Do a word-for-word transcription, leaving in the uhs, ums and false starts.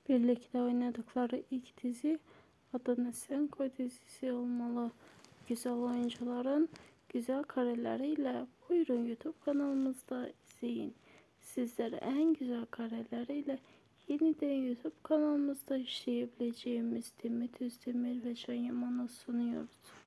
Birlikte oynadıkları ilk dizi Adını Sen Koy dizisi olmalı. Güzel oyuncuların güzel kareleriyle buyurun YouTube kanalımızda izleyin. Sizlere en güzel kareleriyle yeniden YouTube kanalımızda işleyebileceğimiz Demet Özdemir ve Can Yaman'ı sunuyoruz.